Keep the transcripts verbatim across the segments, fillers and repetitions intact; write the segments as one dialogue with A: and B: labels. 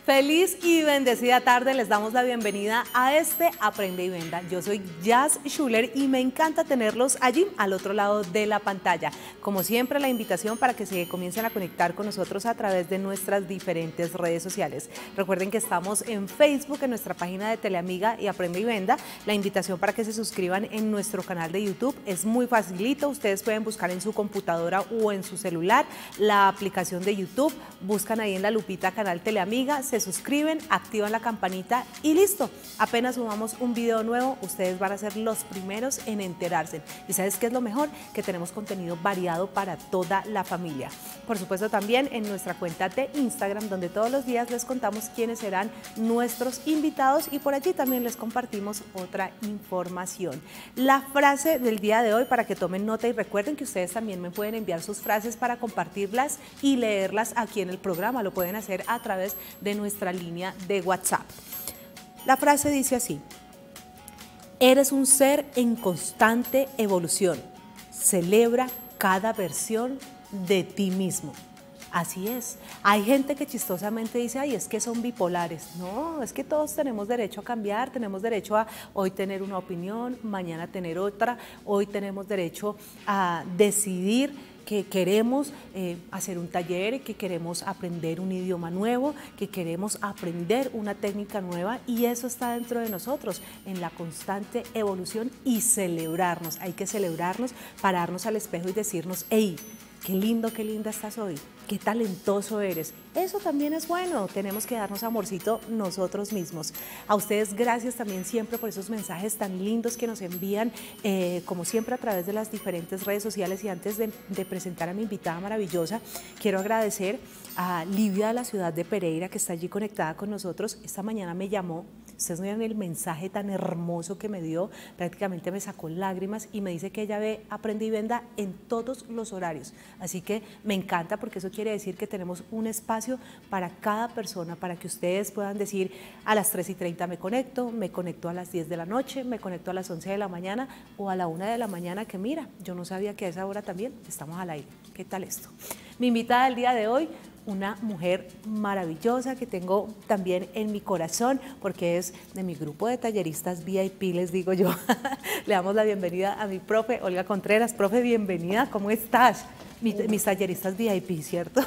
A: Feliz y bendecida tarde, les damos la bienvenida a este Aprende y Venda. Yo soy Jazz Schuller y me encanta tenerlos allí al otro lado de la pantalla. Como siempre, la invitación para que se comiencen a conectar con nosotros a través de nuestras diferentes redes sociales. Recuerden que estamos en Facebook, en nuestra página de Teleamiga y Aprende y Venda. La invitación para que se suscriban en nuestro canal de YouTube es muy facilito. Ustedes pueden buscar en su computadora o en su celular la aplicación de YouTube, buscan ahí en la lupita canal Teleamiga, se suscriben, activan la campanita y listo. Apenas subamos un video nuevo, ustedes van a ser los primeros en enterarse. ¿Y sabes qué es lo mejor? Que tenemos contenido variado para toda la familia. Por supuesto, también en nuestra cuenta de Instagram, donde todos los días les contamos quiénes serán nuestros invitados y por allí también les compartimos otra información. La frase del día de hoy, para que tomen nota y recuerden que ustedes también me pueden enviar sus frases para compartirlas y leerlas aquí en el programa. Lo pueden hacer a través de nuestra línea de WhatsApp. La frase dice así: eres un ser en constante evolución. Celebra cada versión de ti mismo. Así es. Hay gente que chistosamente dice, ay, es que son bipolares. No, es que todos tenemos derecho a cambiar, tenemos derecho a hoy tener una opinión, mañana tener otra, hoy tenemos derecho a decidir que queremos eh, hacer un taller, que queremos aprender un idioma nuevo, que queremos aprender una técnica nueva, y eso está dentro de nosotros, en la constante evolución, y celebrarnos. Hay que celebrarnos, pararnos al espejo y decirnos, hey, qué lindo, qué linda estás hoy, qué talentoso eres. Eso también es bueno, tenemos que darnos amorcito nosotros mismos. A ustedes gracias también siempre por esos mensajes tan lindos que nos envían, eh, como siempre a través de las diferentes redes sociales. Y antes de, de presentar a mi invitada maravillosa, quiero agradecer a Livia de la ciudad de Pereira, que está allí conectada con nosotros. Esta mañana me llamó, ustedes no vieron el mensaje tan hermoso que me dio, prácticamente me sacó lágrimas y me dice que ella ve Aprende y Venda en todos los horarios. Así que me encanta, porque eso quiere decir que tenemos un espacio para cada persona, para que ustedes puedan decir a las tres y treinta me conecto, me conecto a las diez de la noche, me conecto a las once de la mañana o a la una de la mañana, que mira, yo no sabía que a esa hora también estamos al aire. ¿Qué tal esto? Mi invitada del día de hoy, una mujer maravillosa que tengo también en mi corazón, porque es de mi grupo de talleristas V I P, les digo yo. Le damos la bienvenida a mi profe, Olga Contreras. Profe, bienvenida, ¿cómo estás? Mi, mis talleristas V I P, ¿cierto?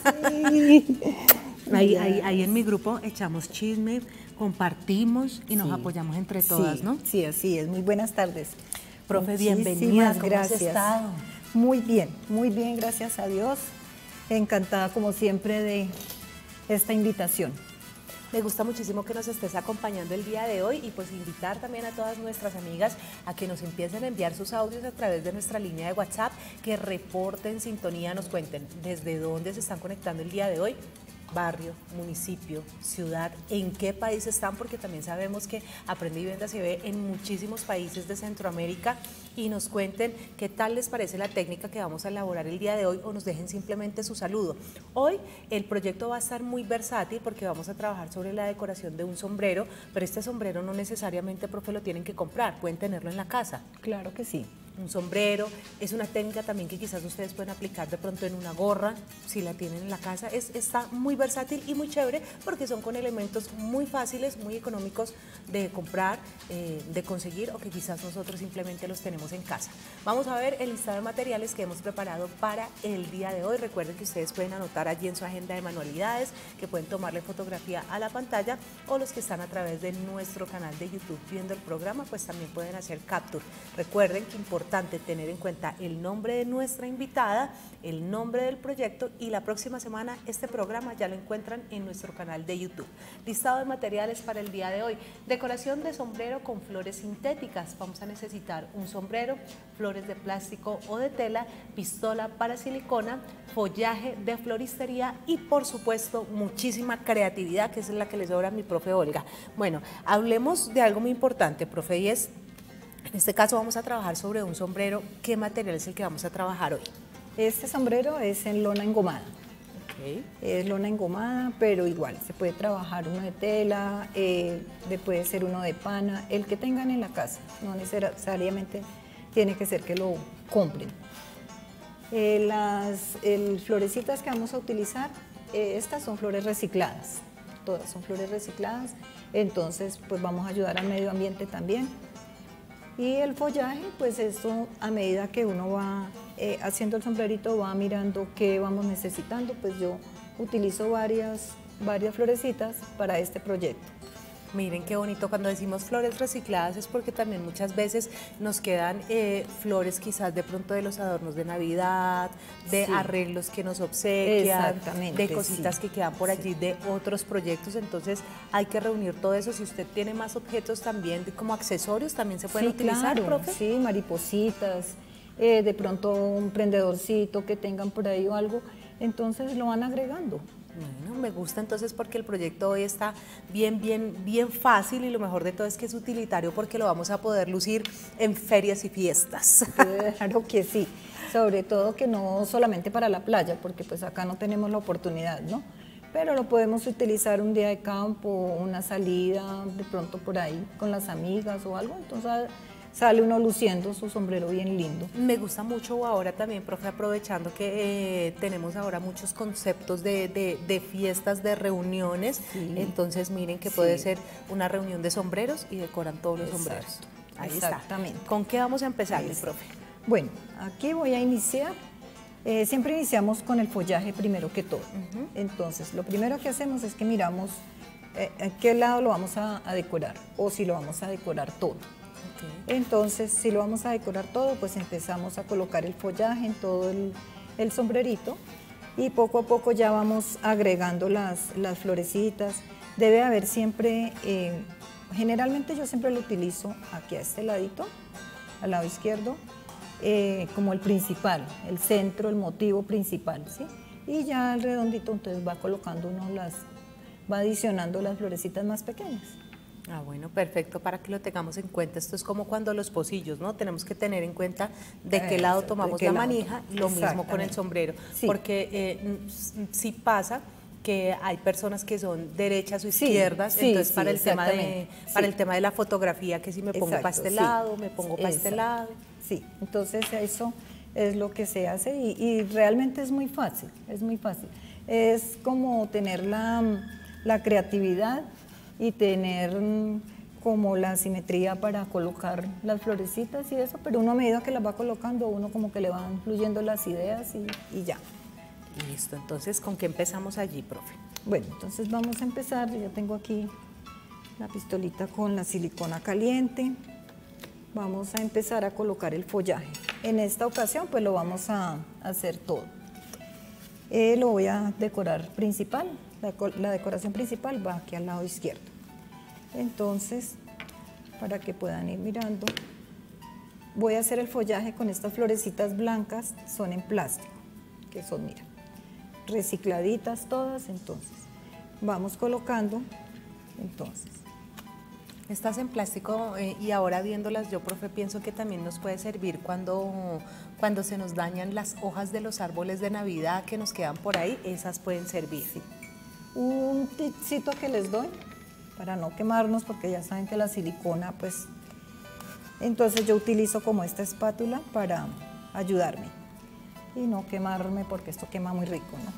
A: Ay, sí. ahí, ahí, ahí en mi grupo echamos chisme, compartimos y nos sí. apoyamos entre todas,
B: sí,
A: ¿no?
B: Sí, así es. Muy buenas tardes.
A: Profe, bienvenida.
B: ¿Cómo gracias. has estado? Muy bien, muy bien, gracias a Dios. Encantada, como siempre, de esta invitación.
A: Me gusta muchísimo que nos estés acompañando el día de hoy, y pues invitar también a todas nuestras amigas a que nos empiecen a enviar sus audios a través de nuestra línea de WhatsApp, que reporten sintonía, nos cuenten desde dónde se están conectando el día de hoy. Barrio, municipio, ciudad, en qué país están, porque también sabemos que Aprende y Venda se ve en muchísimos países de Centroamérica, y nos cuenten qué tal les parece la técnica que vamos a elaborar el día de hoy, o nos dejen simplemente su saludo. Hoy el proyecto va a estar muy versátil, porque vamos a trabajar sobre la decoración de un sombrero, pero este sombrero no necesariamente, profe, lo tienen que comprar, pueden tenerlo en la casa.
B: Claro que sí.
A: Un sombrero, es una técnica también que quizás ustedes pueden aplicar de pronto en una gorra, si la tienen en la casa. Es, está muy versátil y muy chévere, porque son con elementos muy fáciles, muy económicos de comprar, eh, de conseguir, o que quizás nosotros simplemente los tenemos en casa. Vamos a ver el listado de materiales que hemos preparado para el día de hoy. Recuerden que ustedes pueden anotar allí en su agenda de manualidades, que pueden tomarle fotografía a la pantalla, o los que están a través de nuestro canal de YouTube viendo el programa, pues también pueden hacer capture. Recuerden que importante importante tener en cuenta el nombre de nuestra invitada, el nombre del proyecto, y la próxima semana este programa ya lo encuentran en nuestro canal de YouTube. Listado de materiales para el día de hoy: decoración de sombrero con flores sintéticas. Vamos a necesitar un sombrero, flores de plástico o de tela, pistola para silicona, follaje de floristería y, por supuesto, muchísima creatividad, que es la que les sobra a mi profe Olga. Bueno, hablemos de algo muy importante, profe, y es, en este caso vamos a trabajar sobre un sombrero. ¿Qué material es el que vamos a trabajar hoy?
B: Este sombrero es en lona engomada. Okay. Es lona engomada, pero igual se puede trabajar uno de tela, eh, puede ser uno de pana, el que tengan en la casa. No necesariamente tiene que ser que lo compren. Eh, las el, florecitas que vamos a utilizar, eh, estas son flores recicladas. todas son flores recicladas, entonces pues vamos a ayudar al medio ambiente también. Y el follaje, pues esto a medida que uno va eh, haciendo el sombrerito, va mirando qué vamos necesitando, pues yo utilizo varias, varias florecitas para este proyecto.
A: Miren qué bonito, cuando decimos flores recicladas es porque también muchas veces nos quedan eh, flores quizás de pronto de los adornos de Navidad, de
B: Sí.
A: arreglos que nos obsequian,
B: Exactamente,
A: de cositas
B: sí.
A: que quedan por allí de otros proyectos, entonces hay que reunir todo eso. Si usted tiene más objetos también de- como accesorios, también se pueden
B: Sí,
A: utilizar,
B: claro,
A: profe.
B: sí, maripositas, eh, de pronto un prendedorcito que tengan por ahí o algo, entonces lo van agregando.
A: Bueno, me gusta entonces porque el proyecto hoy está bien, bien, bien fácil y lo mejor de todo es que es utilitario porque lo vamos a poder lucir en ferias y fiestas.
B: Claro que sí, sobre todo que no solamente para la playa, porque pues acá no tenemos la oportunidad, ¿no? Pero lo podemos utilizar un día de campo, una salida, de pronto por ahí con las amigas o algo, entonces sale uno luciendo su sombrero bien lindo.
A: Me gusta mucho ahora también, profe, aprovechando que eh, tenemos ahora muchos conceptos de, de- de fiestas, de reuniones,
B: Sí.
A: entonces miren que
B: Sí.
A: puede ser una reunión de sombreros y decoran todos los
B: Exacto.
A: sombreros. Ahí
B: Exactamente.
A: está. ¿Con qué vamos a empezar,
B: Ahí
A: mi
B: está.
A: profe?
B: Bueno, aquí voy a iniciar. Eh, siempre iniciamos con el follaje primero que todo. Entonces, lo primero que hacemos es que miramos eh, a qué lado lo vamos a, a decorar o si lo vamos a decorar todo.
A: Ok.
B: Entonces, si lo vamos a decorar todo, pues empezamos a colocar el follaje en todo el, el sombrerito y poco a poco ya vamos agregando las, las florecitas. Debe haber siempre, eh, generalmente yo siempre lo utilizo aquí a este ladito, al lado izquierdo, eh, como el principal, el centro, el motivo principal, ¿sí? Y ya el redondito entonces va colocando uno las, va adicionando las florecitas más pequeñas.
A: Ah, bueno, perfecto, para que lo tengamos en cuenta. Esto es como cuando los pocillos, ¿no? Tenemos que tener en cuenta de qué
B: Eso,
A: lado
B: de
A: tomamos
B: qué
A: la
B: lado
A: manija,
B: tomamos.
A: lo mismo con el
B: Exactamente.
A: sombrero,
B: Sí.
A: porque eh, mm, sí pasa que hay personas que son derechas o
B: Sí,
A: izquierdas,
B: sí,
A: entonces
B: sí,
A: para el tema de
B: exactamente.
A: para
B: Sí.
A: el tema de la fotografía, que si me pongo para
B: Exacto,
A: este
B: sí.
A: lado, me pongo para este
B: Exacto.
A: lado.
B: Sí, entonces eso es lo que se hace y, y realmente es muy fácil, es muy fácil. Es como tener la, la creatividad y tener mm, como la simetría para colocar las florecitas y eso, pero uno a medida que las va colocando, uno como que le van fluyendo las ideas y, y ya.
A: Listo, entonces, ¿con qué empezamos allí, profe?
B: Bueno, entonces vamos a empezar. Yo ya tengo aquí la pistolita con la silicona caliente. Vamos a empezar a colocar el follaje. En esta ocasión pues lo vamos a hacer todo. Eh, lo voy a decorar principal, la, la decoración principal va aquí al lado izquierdo. Entonces, para que puedan ir mirando, voy a hacer el follaje con estas florecitas blancas, son en plástico, que son, mira, recicladitas todas, entonces vamos colocando, entonces.
A: Estas en plástico eh, y ahora viéndolas yo, profe, pienso que también nos puede servir cuando, cuando se nos dañan las hojas de los árboles de Navidad que nos quedan por ahí, esas pueden servir.
B: Sí. Un tipcito que les doy para no quemarnos, porque ya saben que la silicona, pues, entonces yo utilizo como esta espátula para ayudarme y no quemarme porque esto quema muy rico, ¿no?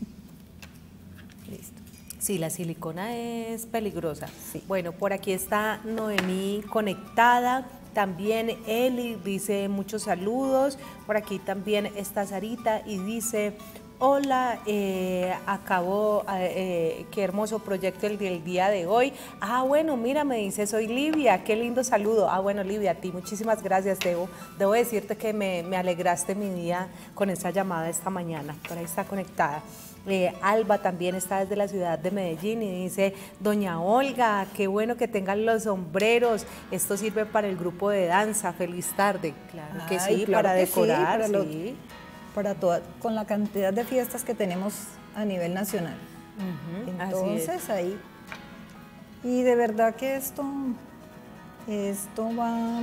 B: Listo.
A: Sí, la silicona es peligrosa.
B: Sí.
A: Bueno, por aquí está Noemí conectada, también Eli dice muchos saludos, por aquí también está Sarita y dice, hola, eh, acabo, eh, qué hermoso proyecto el del día de hoy. Ah, bueno, mira, me dice, soy Livia, qué lindo saludo. Ah, bueno, Livia, a ti muchísimas gracias, debo, debo decirte que me, me alegraste mi día con esa llamada esta mañana, por ahí está conectada. Eh, Alba también está desde la ciudad de Medellín y dice, doña Olga, qué bueno que tengan los sombreros, esto sirve para el grupo de danza, feliz tarde. Claro que
B: Ay,
A: sí,
B: claro
A: para
B: que sí,
A: decorar,
B: para lo-
A: sí.
B: para toda, con la cantidad de fiestas que tenemos a nivel nacional.
A: Ujú, así es.
B: Entonces ahí, y de verdad que esto, esto va,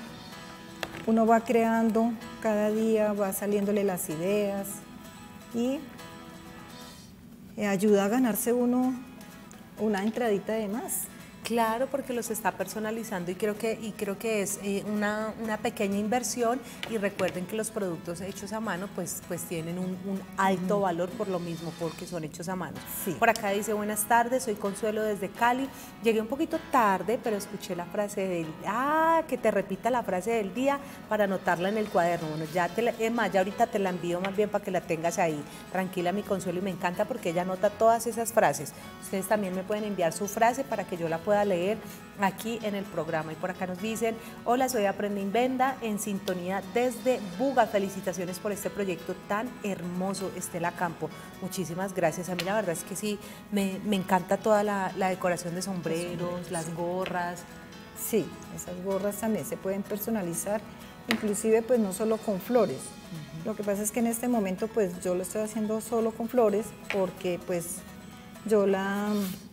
B: uno va creando cada día, va saliéndole las ideas y eh, ayuda a ganarse uno una entradita de más.
A: Claro, porque los está personalizando y creo que, y creo que es eh, una, una pequeña inversión, y recuerden que los productos hechos a mano pues, pues tienen un, un alto valor por lo mismo, porque son hechos a mano.
B: Sí.
A: Por acá dice, buenas tardes, soy Consuelo desde Cali. Llegué un poquito tarde, pero escuché la frase del, ah, que te repita la frase del día para anotarla en el cuaderno. Bueno, ya te la, es más, ya ahorita te la envío más bien para que la tengas ahí. Tranquila, mi Consuelo, y me encanta porque ella anota todas esas frases. Ustedes también me pueden enviar su frase para que yo la pueda leer aquí en el programa. Y por acá nos dicen, hola, soy Aprende Invenda, en sintonía desde Buga. Felicitaciones por este proyecto tan hermoso, Estela Campo. Muchísimas gracias. A mí la verdad es que sí, me, me encanta toda la, la decoración de sombreros, las gorras.
B: Sí, esas gorras también se pueden personalizar, inclusive pues no solo con flores. Uh-huh. Lo que pasa es que en este momento pues yo lo estoy haciendo solo con flores porque pues yo la...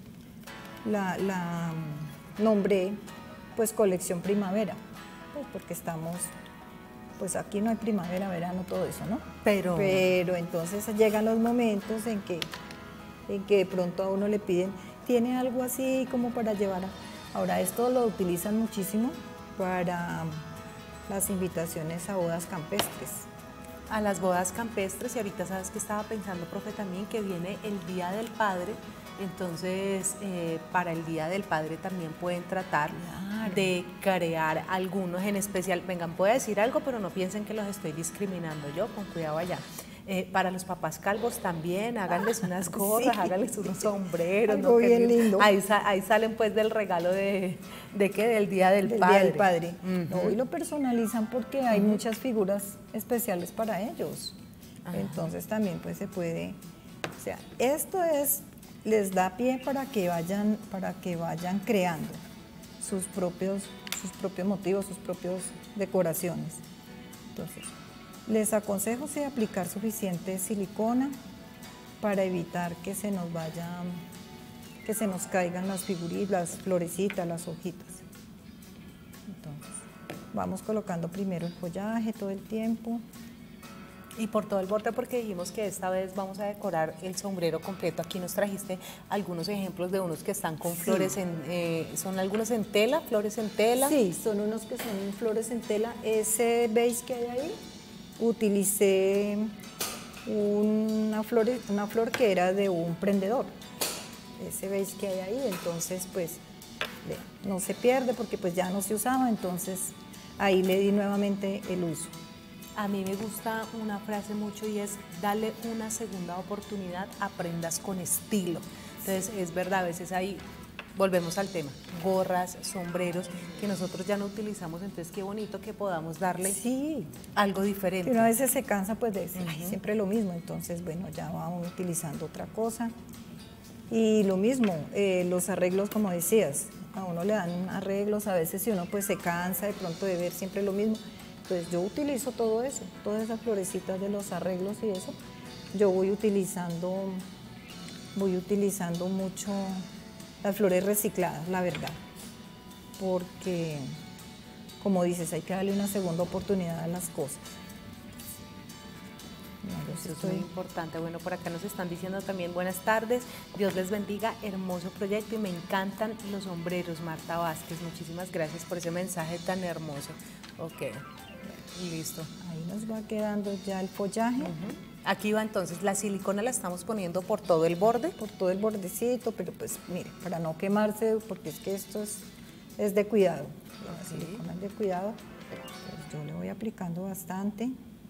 B: La, la nombré pues colección primavera, pues porque estamos, pues aquí no hay primavera, verano, todo eso, ¿no? Pero, Pero entonces llegan los momentos en que, en que de pronto a uno le piden, ¿tiene algo así como para llevar? A... Ahora esto lo utilizan muchísimo para las invitaciones a bodas campestres.
A: A las bodas campestres, y ahorita sabes que estaba pensando, profe, también que viene el Día del Padre. Entonces, eh, para el Día del Padre también pueden tratar claro. de crear algunos en especial. Vengan, puedo decir algo, pero no piensen que los estoy discriminando yo, con cuidado allá. Eh, para los papás calvos también, háganles unas gorras, sí. háganles unos sombreros.
B: Algo ¿no? bien lindo.
A: Ahí, ahí salen pues del regalo de, de que del Día del,
B: del
A: Padre.
B: Día del Padre. Uh-huh. No, y lo personalizan porque hay uh-huh. muchas figuras especiales para ellos. Uh-huh. Entonces también pues se puede, o sea, esto es... les da pie para que vayan, para que vayan creando sus propios, sus propios motivos, sus propias decoraciones. Entonces, les aconsejo sí, aplicar suficiente silicona para evitar que se nos vayan, que se nos caigan las figuritas, las florecitas, las hojitas. Entonces, vamos colocando primero el follaje todo el tiempo.
A: Y por todo el borde, porque dijimos que esta vez vamos a decorar el sombrero completo. Aquí nos trajiste algunos ejemplos de unos que están con sí. flores, en, eh, ¿son algunos en tela, flores en tela?
B: Sí, son unos que son flores en tela. Ese beige que hay ahí, utilicé una flor, una flor que era de un prendedor. Ese beige que hay ahí, entonces pues no se pierde porque pues ya no se usaba, entonces ahí le di nuevamente el uso.
A: A mí me gusta una frase mucho y es, dale una segunda oportunidad, aprendas con estilo. Entonces, es verdad, a veces ahí, volvemos al tema, gorras, sombreros, que nosotros ya no utilizamos, entonces qué bonito que podamos darle
B: sí.
A: algo diferente.
B: Pero a veces se cansa pues de decir, uh-huh. siempre lo mismo, entonces bueno, ya vamos utilizando otra cosa. Y lo mismo, eh, los arreglos como decías, a uno le dan arreglos, a veces si uno pues se cansa de pronto de ver siempre lo mismo. Pues yo utilizo todo eso, todas esas florecitas de los arreglos y eso, yo voy utilizando, voy utilizando mucho las flores recicladas, la verdad, porque como dices, hay que darle una segunda oportunidad a las cosas.
A: No, eso estoy... es muy importante. Bueno, por acá nos están diciendo también buenas tardes, Dios les bendiga, hermoso proyecto y me encantan los sombreros, Marta Vázquez, muchísimas gracias por ese mensaje tan hermoso. Ok. Listo.
B: Ahí nos va quedando ya el follaje.
A: Uh-huh. Aquí va entonces, la silicona la estamos poniendo por todo el borde.
B: Por todo el bordecito, pero pues mire, para no quemarse, porque es que esto es, es de cuidado. La sí. silicona es de cuidado. Pues yo le voy aplicando bastante.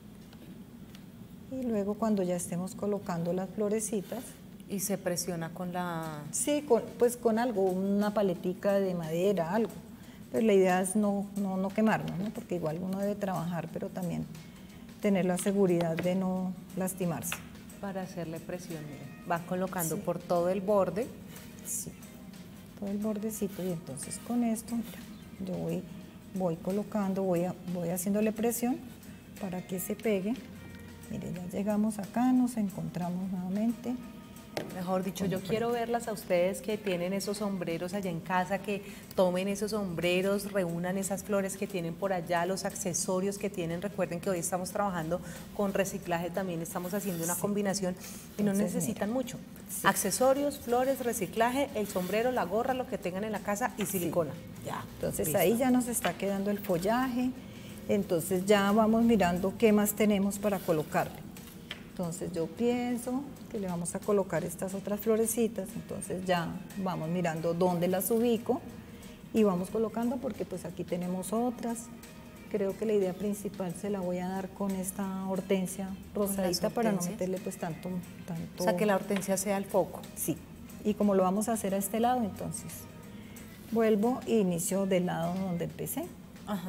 B: Y luego cuando ya estemos colocando las florecitas.
A: ¿Y se presiona con la...?
B: Sí, con, pues con algo, una paletica de madera, algo. Pues la idea es no, no, no quemarnos, ¿no? Porque igual uno debe trabajar, pero también tener la seguridad de no lastimarse.
A: Para hacerle presión, mire, va colocando sí. por todo el borde.
B: Sí, todo el bordecito, y entonces con esto, mira, yo voy, voy colocando, voy, a, voy haciéndole presión para que se pegue. Mire, ya llegamos acá, nos encontramos nuevamente
A: Mejor dicho, yo quiero verlas a ustedes que tienen esos sombreros allá en casa, que tomen esos sombreros, reúnan esas flores que tienen por allá, los accesorios que tienen. Recuerden que hoy estamos trabajando con reciclaje, también estamos haciendo una sí. combinación y no Entonces, necesitan mira. mucho. Sí. Accesorios, flores, reciclaje, el sombrero, la gorra, lo que tengan en la casa y silicona. Sí.
B: Ya. Entonces Listo. ahí ya nos está quedando el follaje, entonces ya vamos mirando qué más tenemos para colocarle. Entonces yo pienso que le vamos a colocar estas otras florecitas, entonces ya vamos mirando dónde las ubico y vamos colocando porque pues aquí tenemos otras. Creo que la idea principal se la voy a dar con esta hortensia rosadita para no meterle pues tanto, tanto...
A: O sea, que la hortensia sea el foco.
B: Sí, y como lo vamos a hacer a este lado, entonces vuelvo e inicio del lado donde empecé.
A: Ajá.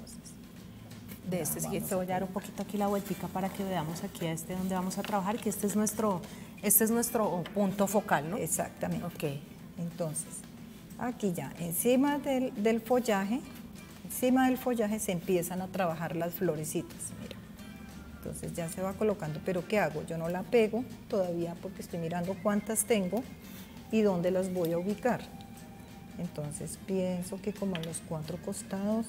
A: De este, sí, te voy a dar un poquito aquí la vueltica para que veamos aquí a este donde vamos a trabajar, que este es nuestro, este es nuestro punto focal, ¿no?
B: Exactamente.
A: Ok.
B: Entonces, aquí ya, encima del, del follaje, encima del follaje se empiezan a trabajar las florecitas, mira. Entonces ya se va colocando, pero ¿qué hago? Yo no la pego todavía porque estoy mirando cuántas tengo y dónde las voy a ubicar. Entonces pienso que como a los cuatro costados,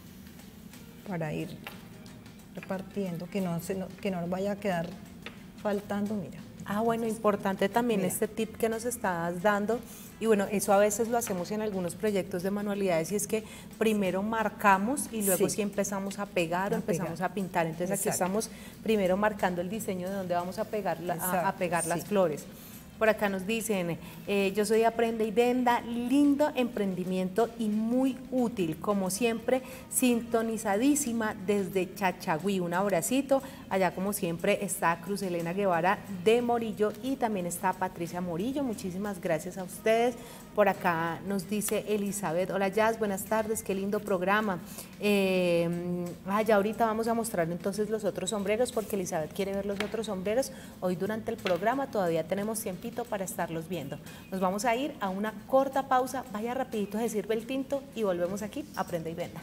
B: para ir repartiendo, que no, se, que no nos vaya a quedar faltando, mira.
A: Ah, bueno, importante también mira. este tip que nos estás dando, y bueno, eso a veces lo hacemos en algunos proyectos de manualidades, y es que primero marcamos y luego sí, sí empezamos a pegar o empezamos pegar. a pintar. Entonces Exacto. aquí estamos primero marcando el diseño de dónde vamos a pegar, la, a, a pegar las sí. flores. Por acá nos dicen, eh, yo soy Aprende y Venda, lindo emprendimiento y muy útil, como siempre, sintonizadísima desde Chachagüí. Un abracito. Allá como siempre está Cruz Elena Guevara de Morillo y también está Patricia Morillo. Muchísimas gracias a ustedes. Por acá nos dice Elizabeth, hola Jazz, buenas tardes, qué lindo programa. Eh, ah, ya ahorita vamos a mostrar entonces los otros sombreros porque Elizabeth quiere ver los otros sombreros. Hoy durante el programa todavía tenemos tiempito para estarlos viendo. Nos vamos a ir a una corta pausa, vaya rapidito, se sirve el tinto y volvemos aquí, Aprende y Venda.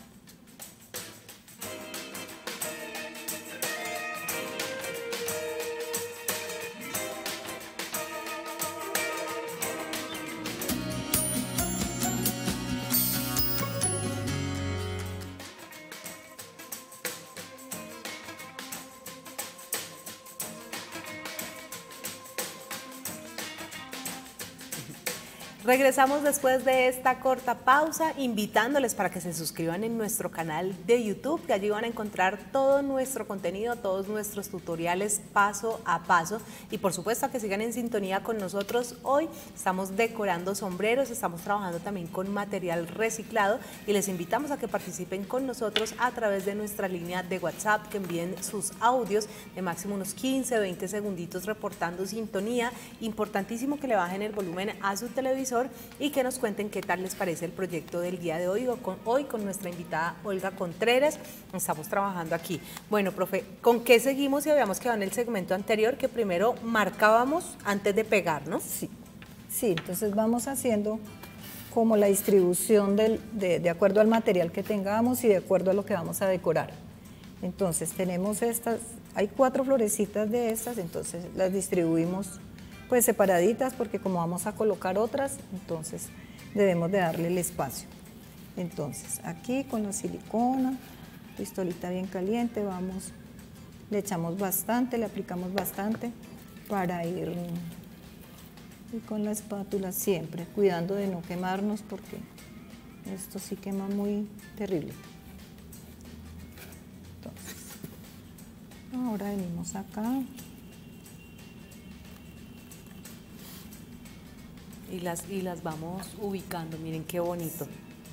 A: Regresamos después de esta corta pausa, invitándoles para que se suscriban en nuestro canal de YouTube, que allí van a encontrar todo nuestro contenido, todos nuestros tutoriales paso a paso y por supuesto que sigan en sintonía con nosotros. Hoy estamos decorando sombreros, estamos trabajando también con material reciclado y les invitamos a que participen con nosotros a través de nuestra línea de WhatsApp, que envíen sus audios de máximo unos quince, veinte segunditos reportando sintonía. Importantísimo que le bajen el volumen a su televisor y que nos cuenten qué tal les parece el proyecto del día de hoy, o con, hoy con nuestra invitada Olga Contreras. Estamos trabajando aquí. Bueno, profe, ¿con qué seguimos? Y habíamos quedado en el segmento anterior que primero marcábamos antes de pegar, ¿no?
B: Sí, sí, entonces vamos haciendo como la distribución del, de, de acuerdo al material que tengamos y de acuerdo a lo que vamos a decorar. Entonces tenemos estas, hay cuatro florecitas de estas, entonces las distribuimos pues separaditas porque como vamos a colocar otras, entonces debemos de darle el espacio. Entonces aquí con la silicona, pistolita bien caliente, vamos, le echamos bastante, le aplicamos bastante para ir, y con la espátula siempre, cuidando de no quemarnos porque esto sí quema muy terrible. Entonces, ahora venimos acá.
A: Y las, y las vamos ubicando, miren qué bonito.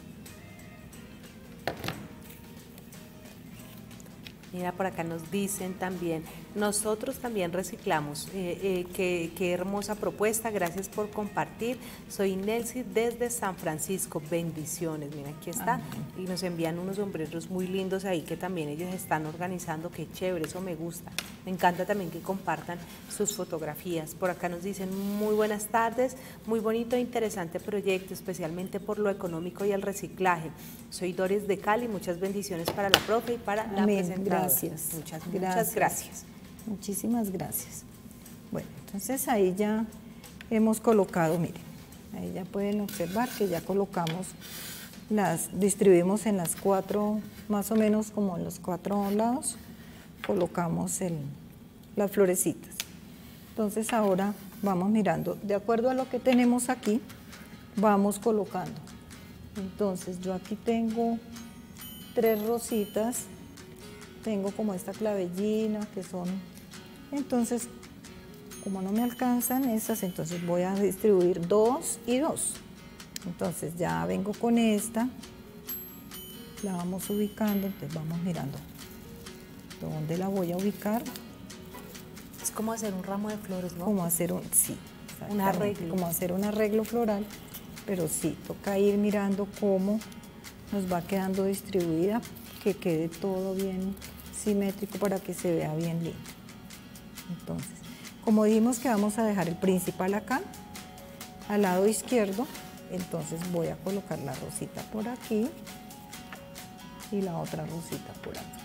A: Mira, por acá nos dicen también, nosotros también reciclamos. Eh, eh, qué, qué hermosa propuesta, gracias por compartir. Soy Nelcy desde San Francisco, bendiciones. Mira, aquí está. Y nos envían unos sombreros muy lindos ahí que también ellos están organizando. Qué chévere, eso me gusta. Me encanta también que compartan sus fotografías. Por acá nos dicen, muy buenas tardes, muy bonito e interesante proyecto, especialmente por lo económico y el reciclaje. Soy Doris de Cali, muchas bendiciones para la profe y para la
B: Amén.
A: presentadora.
B: Gracias.
A: Muchas,
B: gracias.
A: muchas gracias.
B: Muchísimas gracias. Bueno, entonces ahí ya hemos colocado, miren, ahí ya pueden observar que ya colocamos las, distribuimos en las cuatro, más o menos como en los cuatro lados, colocamos el, las florecitas. Entonces ahora vamos mirando, de acuerdo a lo que tenemos aquí, vamos colocando. Entonces yo aquí tengo tres rositas, tengo como esta clavellina que son, entonces como no me alcanzan estas, entonces voy a distribuir dos y dos. Entonces ya vengo con esta, la vamos ubicando, entonces vamos mirando dónde la voy a ubicar.
A: Es como hacer un ramo de flores, ¿no?
B: Como hacer un, sí,
A: un arreglo.
B: Como hacer un arreglo floral, pero sí, toca ir mirando cómo nos va quedando distribuida, que quede todo bien simétrico para que se vea bien lindo. Entonces, como dijimos que vamos a dejar el principal acá, al lado izquierdo, entonces voy a colocar la rosita por aquí y la otra rosita por acá.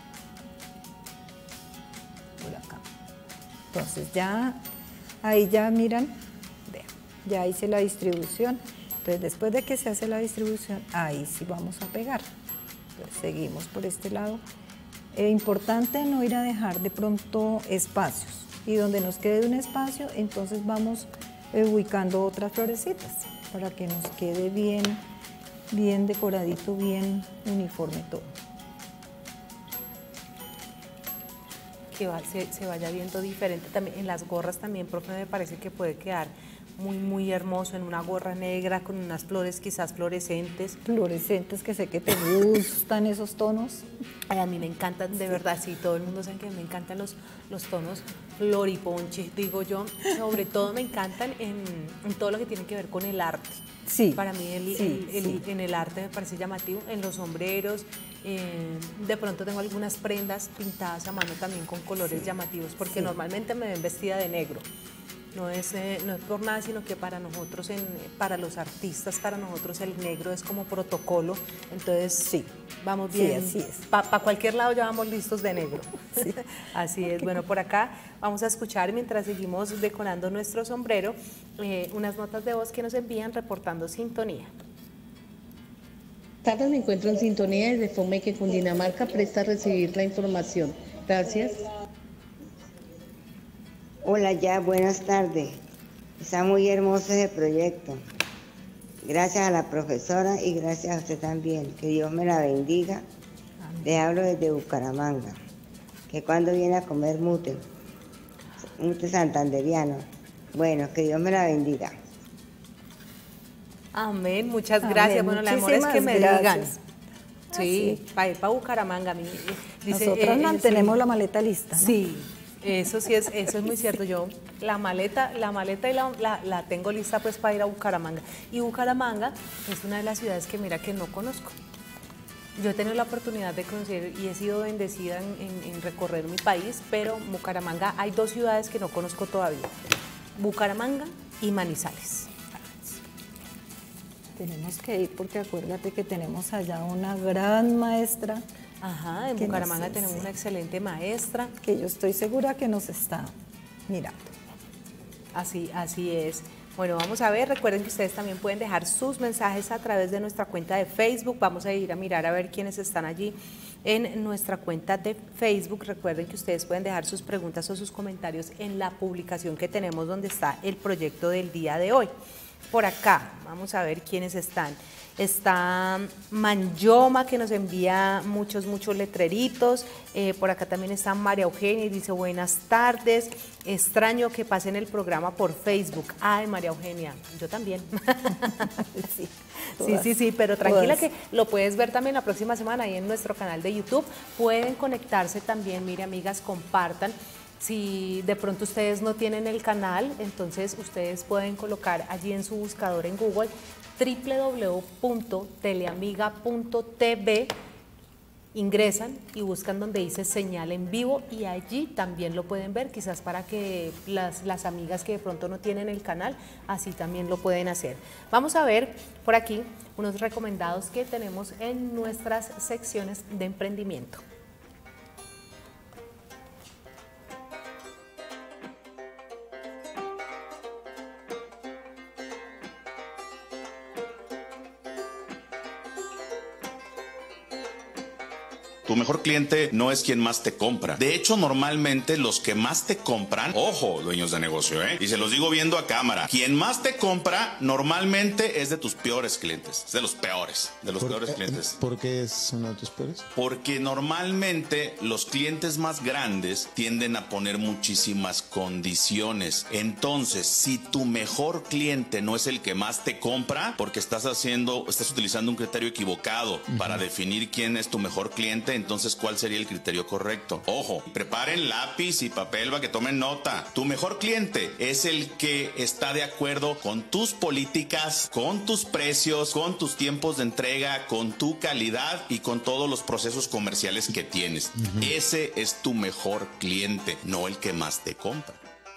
B: Por acá. Entonces ya, ahí ya miran, vean, ya hice la distribución. Entonces después de que se hace la distribución, ahí sí vamos a pegar. Entonces seguimos por este lado. Es importante no ir a dejar de pronto espacios. Y donde nos quede un espacio, entonces vamos eh, ubicando otras florecitas para que nos quede bien, bien decoradito, bien uniforme todo.
A: Que va, se, se vaya viendo diferente también. En las gorras también, profe, me parece que puede quedar muy, muy hermoso en una gorra negra con unas flores quizás fluorescentes.
B: Fluorescentes, que sé que te gustan esos tonos.
A: Ay, a mí me encantan, de sí. verdad, sí, todo el mundo sabe que me encantan los, los tonos floriponche, digo yo, sobre todo me encantan en, en todo lo que tiene que ver con el arte.
B: Sí.
A: Para mí el,
B: sí,
A: el, el,
B: sí.
A: en el arte me parece llamativo, en los sombreros, eh, de pronto tengo algunas prendas pintadas a mano también con colores sí. llamativos, porque sí. normalmente me ven vestida de negro. No es, eh, no es por nada, sino que para nosotros, en, para los artistas, para nosotros el negro es como protocolo, entonces sí, vamos bien,
B: sí, así es.
A: Para pa cualquier lado ya vamos listos de negro. Sí. Así es, bueno, por acá vamos a escuchar, mientras seguimos decorando nuestro sombrero, eh, unas notas de voz que nos envían reportando sintonía.
C: Tarde me encuentro en sintonía desde Fomeque, Cundinamarca, presta a recibir la información. Gracias.
D: Hola, ya, buenas tardes. Está muy hermoso ese proyecto. Gracias a la profesora y gracias a usted también. Que Dios me la bendiga. Le hablo desde Bucaramanga. Que cuando viene a comer mute, mute santanderiano. Bueno, que Dios me la bendiga.
A: Amén, muchas gracias.
B: Amén.
A: Bueno, la demora es que me
B: gracias.
A: digan. Sí,
B: ah, sí.
A: para ir para Bucaramanga. Mi,
B: dice, Nosotros eh, mantenemos sí. la maleta lista, ¿no?
A: Sí. Eso sí es, eso es muy cierto. Yo la maleta, la maleta y la, la, la tengo lista pues para ir a Bucaramanga. Y Bucaramanga es una de las ciudades que mira que no conozco. Yo he tenido la oportunidad de conocer y he sido bendecida en, en, en recorrer mi país, pero Bucaramanga hay dos ciudades que no conozco todavía. Bucaramanga y Manizales.
B: Tenemos que ir porque acuérdate que tenemos allá una gran maestra.
A: Ajá, en Bucaramanga nos, tenemos sí. una excelente maestra.
B: Que yo estoy segura que nos está mirando.
A: Así, así es. Bueno, vamos a ver, recuerden que ustedes también pueden dejar sus mensajes a través de nuestra cuenta de Facebook. Vamos a ir a mirar a ver quiénes están allí en nuestra cuenta de Facebook. Recuerden que ustedes pueden dejar sus preguntas o sus comentarios en la publicación que tenemos donde está el proyecto del día de hoy. Por acá, vamos a ver quiénes están. Está Manyoma, que nos envía muchos, muchos letreritos. Eh, por acá también está María Eugenia y dice buenas tardes. Extraño que pasen el programa por Facebook. Ay, María Eugenia, yo también. sí, sí, sí, sí, pero tranquila todas. Que lo puedes ver también la próxima semana ahí en nuestro canal de YouTube. Pueden conectarse también, mire amigas, compartan. Si de pronto ustedes no tienen el canal, entonces ustedes pueden colocar allí en su buscador en Google doble u doble u doble u punto teleamiga punto t v, ingresan y buscan donde dice señal en vivo y allí también lo pueden ver, quizás para que las, las amigas que de pronto no tienen el canal, así también lo pueden hacer. Vamos a ver por aquí unos recomendados que tenemos en nuestras secciones de emprendimiento.
E: Tu mejor cliente no es quien más te compra. De hecho, normalmente los que más te compran, ojo, dueños de negocio, ¿eh? Y se los digo viendo a cámara, quien más te compra normalmente es de tus peores clientes, es de los peores, de los
F: ¿Por,
E: peores
F: eh,
E: clientes.
F: ¿Por qué es uno de tus peores?
E: Porque normalmente los clientes más grandes tienden a poner muchísimas condiciones. Entonces, si tu mejor cliente no es el que más te compra, porque estás haciendo, estás utilizando un criterio equivocado uh-huh. para definir quién es tu mejor cliente, entonces ¿cuál sería el criterio correcto? Ojo, preparen lápiz y papel para que tomen nota. Tu mejor cliente es el que está de acuerdo con tus políticas, con tus precios, con tus tiempos de entrega, con tu calidad y con todos los procesos comerciales que tienes. Uh-huh. Ese es tu mejor cliente, no el que más te compra.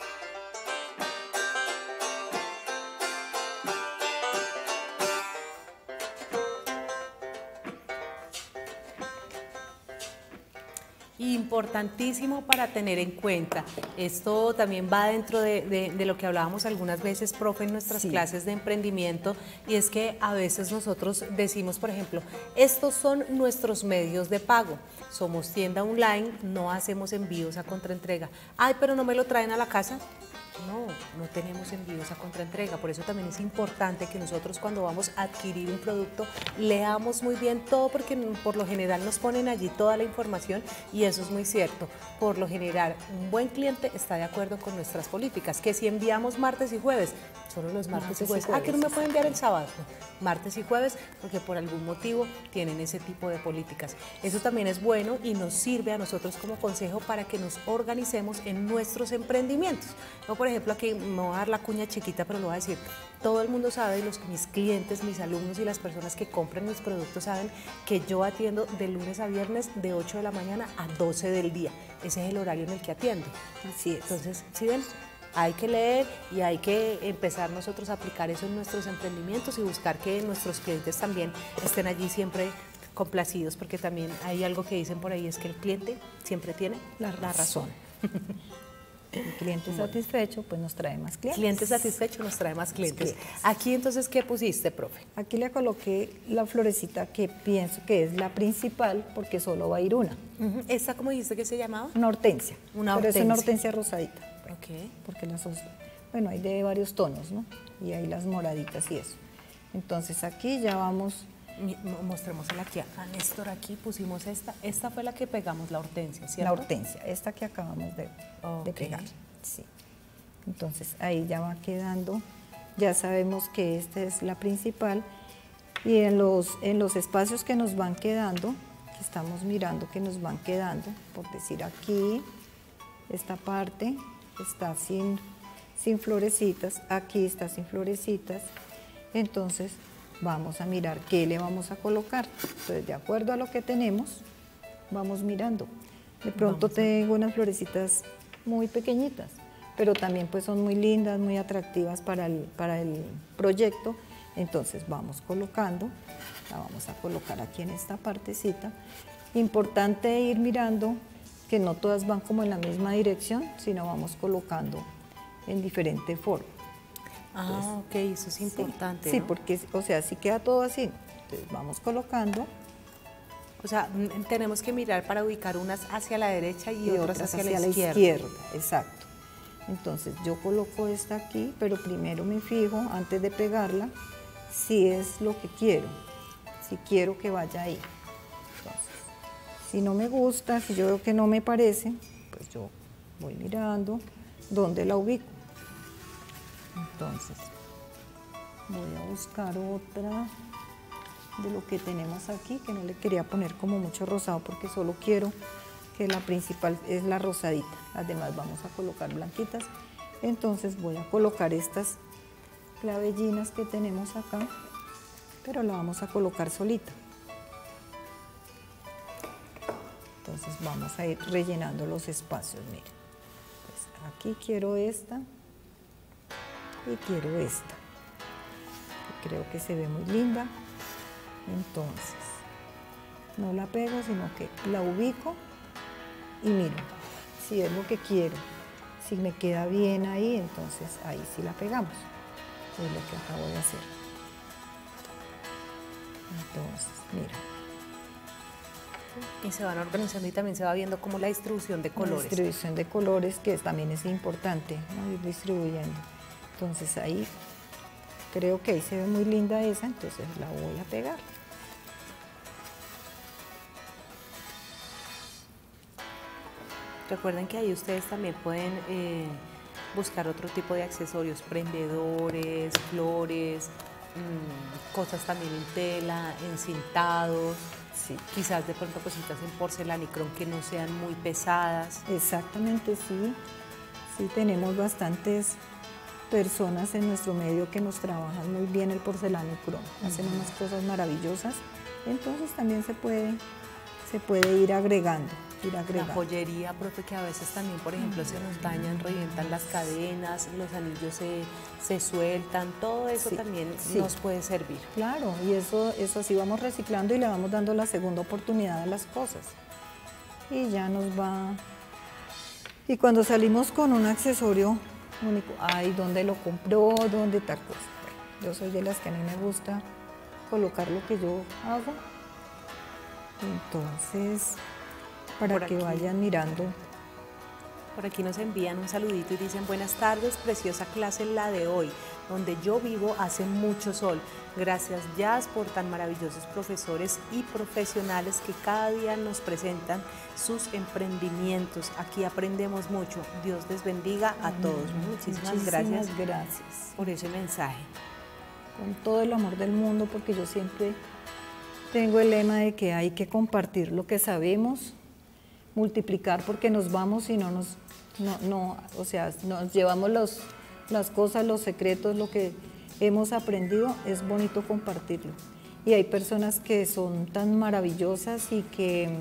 A: Importantísimo para tener en cuenta. Esto también va dentro de, de, de lo que hablábamos algunas veces, profe, en nuestras sí. clases de emprendimiento, y es que a veces nosotros decimos, por ejemplo, estos son nuestros medios de pago. Somos tienda online, no hacemos envíos a contraentrega. Ay, pero no me lo traen a la casa. No, no tenemos envíos a contraentrega, por eso también es importante que nosotros cuando vamos a adquirir un producto leamos muy bien todo, porque por lo general nos ponen allí toda la información y eso es muy cierto. Por lo general, un buen cliente está de acuerdo con nuestras políticas, que si enviamos martes y jueves, solo los martes, martes y jueves. y jueves. Ah, que no me pueden enviar el sábado. No, martes y jueves, porque por algún motivo tienen ese tipo de políticas. Eso también es bueno y nos sirve a nosotros como consejo para que nos organicemos en nuestros emprendimientos. No, por ejemplo, aquí me voy a dar la cuña chiquita, pero lo voy a decir. Todo el mundo sabe, y los, mis clientes, mis alumnos y las personas que compran mis productos saben que yo atiendo de lunes a viernes de ocho de la mañana a doce del día. Ese es el horario en el que atiendo.
B: Así es.
A: Entonces, ¿sí ven? Hay que leer y hay que empezar nosotros a aplicar eso en nuestros emprendimientos y buscar que nuestros clientes también estén allí siempre complacidos, porque también hay algo que dicen por ahí, es que el cliente siempre tiene
B: la razón.
A: La razón.
B: El cliente satisfecho pues nos trae más clientes.
A: Cliente satisfecho nos trae más clientes. clientes. Aquí entonces, ¿qué pusiste, profe?
B: Aquí le coloqué la florecita que pienso que es la principal, porque solo va a ir una.
A: Uh-huh. ¿Esta cómo dijiste que se llamaba?
B: Una hortensia.
A: Una
B: Pero
A: hortensia.
B: es una hortensia rosadita.
A: Okay.
B: Porque las, bueno, hay de varios tonos, ¿no? Y hay las moraditas y eso. Entonces aquí ya vamos...
A: Mostrémosla aquí a Néstor, aquí pusimos esta, esta fue la que pegamos, la hortensia, ¿cierto?
B: La hortensia, esta que acabamos de, okay. de pegar, sí. Entonces ahí ya va quedando, ya sabemos que esta es la principal, y en los, en los espacios que nos van quedando, que estamos mirando que nos van quedando, por decir aquí, esta parte está sin, sin florecitas, aquí está sin florecitas, entonces vamos a mirar qué le vamos a colocar. Entonces, de acuerdo a lo que tenemos, vamos mirando. De pronto tengo unas florecitas muy pequeñitas, pero también pues son muy lindas, muy atractivas para el, para el proyecto. Entonces vamos colocando, la vamos a colocar aquí en esta partecita. Importante ir mirando que no todas van como en la misma dirección, sino vamos colocando en diferente forma.
A: Ah, ok, eso es importante.
B: Sí,
A: ¿no?
B: porque, o sea, si queda todo así, entonces vamos colocando.
A: O sea, tenemos que mirar para ubicar unas hacia la derecha y, y otras, otras hacia, hacia la, la izquierda.
B: izquierda. Exacto. Entonces yo coloco esta aquí, pero primero me fijo, antes de pegarla, si es lo que quiero, si quiero que vaya ahí. Entonces, si no me gusta, si yo veo que no me parece, pues yo voy mirando dónde la ubico. Entonces, voy a buscar otra de lo que tenemos aquí, que no le quería poner como mucho rosado porque solo quiero que la principal es la rosadita, las demás vamos a colocar blanquitas. Entonces voy a colocar estas clavellinas que tenemos acá, pero la vamos a colocar solita. Entonces vamos a ir rellenando los espacios, miren. Pues aquí quiero esta. Y quiero esta, que creo que se ve muy linda. Entonces, no la pego, sino que la ubico y miro si es lo que quiero. Si me queda bien ahí, entonces ahí sí la pegamos. Es lo que acabo de hacer. Entonces, mira.
A: Y se van organizando y también se va viendo como la distribución de colores.
B: La distribución de colores, que también es importante, ¿no? Ir distribuyendo. Entonces ahí, creo que ahí se ve muy linda esa, entonces la voy a pegar.
A: Recuerden que ahí ustedes también pueden eh, buscar otro tipo de accesorios, prendedores, flores, mmm, cosas también en tela, encintados, sí. Quizás de pronto cositas en porcelanicrón que no sean muy pesadas.
B: Exactamente, sí. Sí, tenemos bastantes personas en nuestro medio que nos trabajan muy bien el porcelanicrón, uh-huh. Hacen unas cosas maravillosas, entonces también se puede, se puede ir agregando.
A: La joyería, profe, que a veces también, por ejemplo, se nos dañan, revientan las cadenas, los anillos se, se sueltan, todo eso sí, también sí. Nos puede servir.
B: Claro, y eso, eso así vamos reciclando y le vamos dando la segunda oportunidad a las cosas. Y ya nos va... Y cuando salimos con un accesorio único, ay, ¿dónde lo compró? ¿Dónde tal cosa? Bueno, yo soy de las que a mí me gusta colocar lo que yo hago. Entonces... para
A: por
B: que
A: aquí,
B: vayan mirando.
A: Por aquí nos envían un saludito y dicen: buenas tardes, preciosa clase la de hoy, donde yo vivo hace mucho sol. Gracias, Jazz, por tan maravillosos profesores y profesionales que cada día nos presentan sus emprendimientos. Aquí aprendemos mucho. Dios les bendiga a todos. Muchísimas, Muchísimas gracias,
B: gracias
A: por ese mensaje.
B: Con todo el amor del mundo, porque yo siempre tengo el lema de que hay que compartir lo que sabemos, multiplicar, porque nos vamos y no nos, no, no, o sea, nos llevamos los, las cosas, los secretos, lo que hemos aprendido, es bonito compartirlo. Y hay personas que son tan maravillosas y que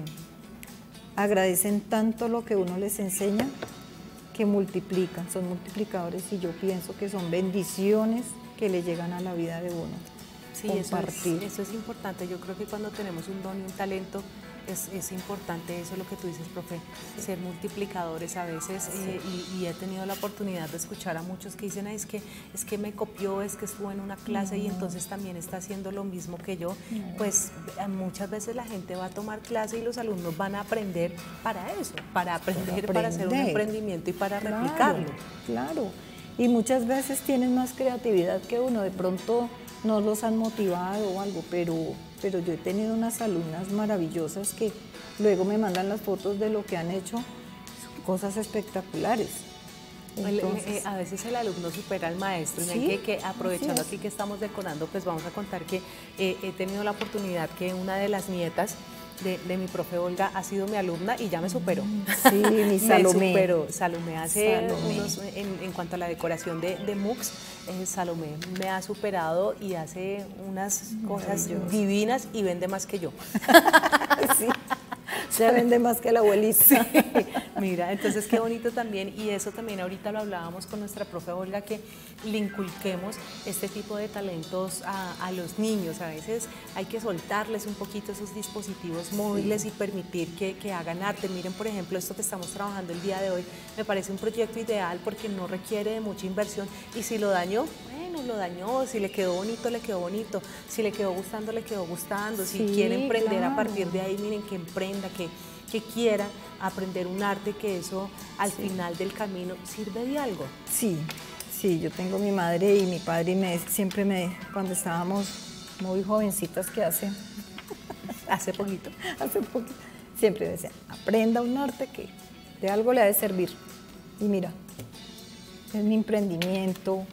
B: agradecen tanto lo que uno les enseña, que multiplican, son multiplicadores, y yo pienso que son bendiciones que le llegan a la vida de uno.
A: Sí, compartir. Eso es, eso es importante. Yo creo que cuando tenemos un don y un talento, Es, es importante eso, lo que tú dices, profe, sí. Ser multiplicadores a veces, sí. eh, y, y he tenido la oportunidad de escuchar a muchos que dicen: es que, es que me copió, es que estuvo en una clase no. Y entonces también está haciendo lo mismo que yo. No. Pues muchas veces la gente va a tomar clase y los alumnos van a aprender para eso, para aprender, para, aprender. para hacer un emprendimiento y para claro, replicarlo.
B: Claro, y muchas veces tienen más creatividad que uno, de pronto no los han motivado o algo, pero... pero yo he tenido unas alumnas maravillosas que luego me mandan las fotos de lo que han hecho, cosas espectaculares.
A: Entonces, el, eh, a veces el alumno supera al maestro. ¿Sí? que, que aprovechando aquí que estamos decorando, pues vamos a contar que eh, he tenido la oportunidad que una de las nietas de, de mi profe Olga ha sido mi alumna y ya me superó.
B: Sí, mi Salomé.
A: Me superó. Salomé hace
B: Salomé.
A: unos, en, en cuanto a la decoración de, de M U X, eh, Salomé me ha superado y hace unas cosas divinas y vende más que yo.
B: Sí. Se vende más que la abuelita.
A: Sí. Mira, entonces qué bonito también, y eso también ahorita lo hablábamos con nuestra profe Olga, que le inculquemos este tipo de talentos a, a los niños. A veces hay que soltarles un poquito esos dispositivos móviles, sí. Y permitir que, que hagan arte. Miren, por ejemplo, esto que estamos trabajando el día de hoy, me parece un proyecto ideal porque no requiere de mucha inversión, y si lo dañó, bueno, lo dañó, si le quedó bonito, le quedó bonito, si le quedó gustando, le quedó gustando, si sí, quiere emprender claro. A partir de ahí, miren, que emprenda, que, que quiera aprender un arte, que eso al sí. Final del camino sirve de algo.
B: Sí, sí, yo tengo mi madre y mi padre y me, siempre me, cuando estábamos muy jovencitas, que hace,
A: hace poquito,
B: hace poquito, siempre me decían: aprenda un arte que de algo le ha de servir. Y mira, es mi emprendimiento,